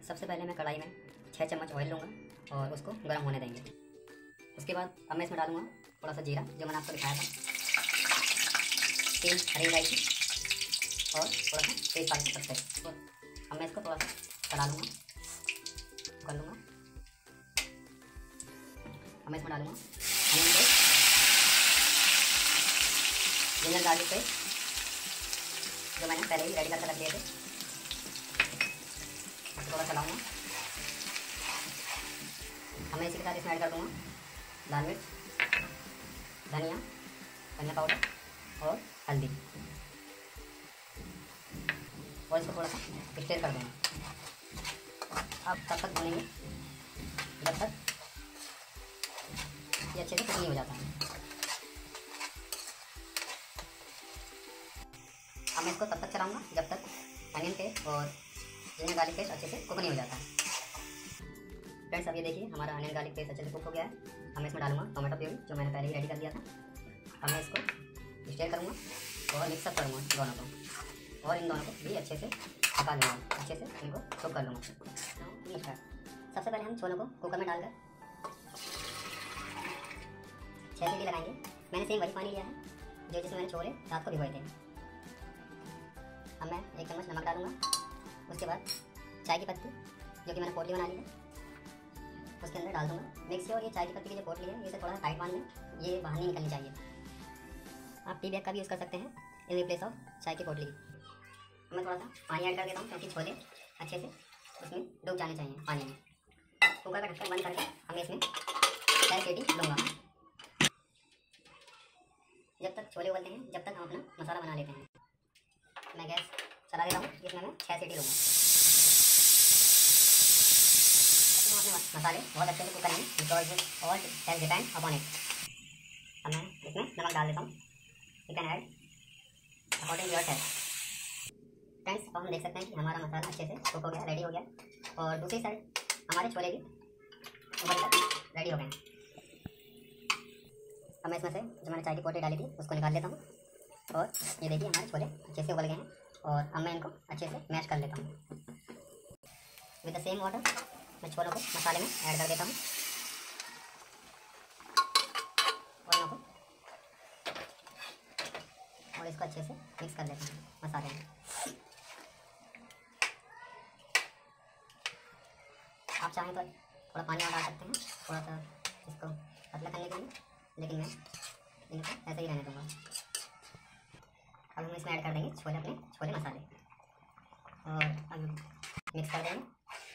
सबसे पहले मैं कढ़ाई में 6 चम्मच ऑयल लूँगा और उसको गर्म होने देंगे। उसके बाद अब मैं इसमें डालूँगा थोड़ा सा जीरा, जो मैंने आपको दिखाया था, 3 हरी इलायची और थोड़ा सा तेज़पात के पत्ते। तो अब मैं इसको थोड़ा सा चला लूँगा, कर लूँगा। अब मैं इसमें डालूँगा onion paste, ginger garlic paste, जो मैंने पहले ही रेडी करके रख दिए थे। थोड़ा चलाऊँगा। अब मैं इसी के साथ इसमें ऐड कर दूँगा लाल मिर्च, धनिया पाउडर और हल्दी, और इसको थोड़ा सा स्टीर कर दूँगा। अब तब तक भूनेंगे जब तक ये अच्छे से कुक नहीं हो जाता है। अब मैं इसको तब तक चलाऊँगा जब तक अनियन पेस्ट और जिंजर गार्लिक पेस्ट अच्छे से कुक नहीं हो जाता है। फ्रेंड्स, अब ये देखिए हमारा अनियन गार्लिक पेस्ट अच्छे से कुक हो गया है। अब मैं इसमें डालूंगा टोमेटो प्यूरी, जो मैंने पहले ही रेडी कर दिया था। अब मैं इसको स्टीर करूँगा और मिक्सअप करूँगा दोनों को, और इन दोनों को भी अच्छे से पका लूँगा, अच्छे से इनको कुक कर लूँगा। सबसे पहले हम छोलों को कुकर में डालकर 6 सीटी लगाएंगे। मैंने सेम वही पानी लिया है जो जिसमें मैंने छोले रात को भिगोए थे। अब मैं 1 चम्मच नमक डालूँगा। उसके बाद चाय की पत्ती, जो कि मैंने पोटली बना ली है, उसके अंदर डाल दूँगा। मेक श्योर ये चाय की पत्ती की जो पोटली है इसे थोड़ा सा टाइट बांध लें, ये बाहर नहीं निकलनी चाहिए। आप टी बैग का भी यूज़ कर सकते हैं इन प्लेस ऑफ चाय की पोटली। मैं थोड़ा सा पानी ऐड कर देता हूँ क्योंकि छोले अच्छे से उसमें डूब जाने चाहिए पानी में। कुकर का ढक्कन बंद करके हमें इसमें 6 सीटी लूँगा। जब तक छोले उबलते हैं जब तक हम अपना मसाला बना लेते हैं। मैं गैस चला देता हूँ, इसमें मैं 6 सीटी लूँगा। अपने मसाले बहुत अच्छे से कुक करेंगे because all has depend upon it. अब मैं इसमें नमक डाल देता हूँ। You can add according your taste. Friends, अब हम देख सकते हैं कि हमारा मसाला अच्छे से कुक हो गया, रेडी हो गया, और दूसरी साइड हमारे छोले भी उबलकर रेडी हो गए। अब मैं इसमें से जो मैंने चाय की पोटली डाली थी उसको निकाल लेता हूँ, और ये देखिए हमारे छोले अच्छे से उबल गए हैं। और अब मैं इनको अच्छे से मैश कर लेता हूँ विद द सेम वाटर। मैं छोलों को मसाले में ऐड कर देता हूँ और इसको अच्छे से मिक्स कर लेता हूँ मसाले में। आप चाहें तो थोड़ा पानी और डाल सकते हैं, थोड़ा सा इसको पतला करने के लिए, लेकिन मैं इनको ऐसे ही रहने दूँगा। अब हम इसमें ऐड कर देंगे अपने छोले मसाले, और अब मिक्स कर देंगे।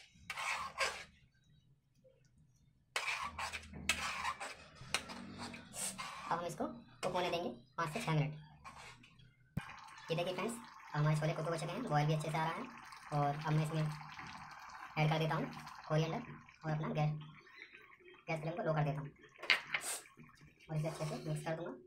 अब हम इसको कुक होने देंगे 5 से 6 मिनट। ये देखिए फ्रेंड्स, हमारे छोले कुक हो चुके हैं, बॉयल भी अच्छे से आ रहा है। और अब मैं इसमें ऐड कर देता हूँ कोरिएंडर, और अपना गैस फ्लेम को लो कर देता हूँ, और इसे अच्छे से मिक्स कर दूँगा।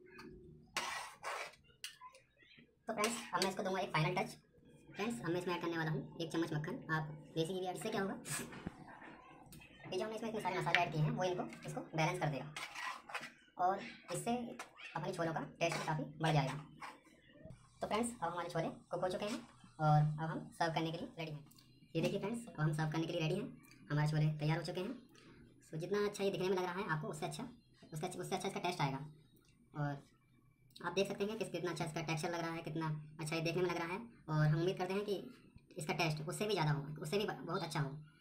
तो फ्रेंड्स, अब मैं इसको दूंगा एक फाइनल टच। फ्रेंड्स, अब मैं इसमें ऐड करने वाला हूँ 1 चम्मच मक्खन। आप देसी घी भी ऐड, इससे क्या होगा, ये जो हमने इसमें इतने सारे मसाले ऐड किए हैं वो इसको बैलेंस कर देगा, और इससे अपने छोलों का टेस्ट काफ़ी बढ़ जाएगा। तो फ्रेंड्स, अब हमारे छोले कुक हो चुके हैं और अब हम सर्व करने के लिए रेडी हैं। ये देखिए फ्रेंड्स, अब हम सर्व करने के लिए रेडी हैं। हमारे छोले तैयार हो चुके हैं। सो जितना अच्छा ये दिखने में लग रहा है आपको, उससे अच्छा इसका टेस्ट आएगा। और आप देख सकते हैं कि कितना अच्छा इसका टेक्सचर लग रहा है, कितना अच्छा ये देखने में लग रहा है। और हम उम्मीद करते हैं कि इसका टेस्ट उससे भी ज़्यादा हो, उससे भी बहुत अच्छा हो।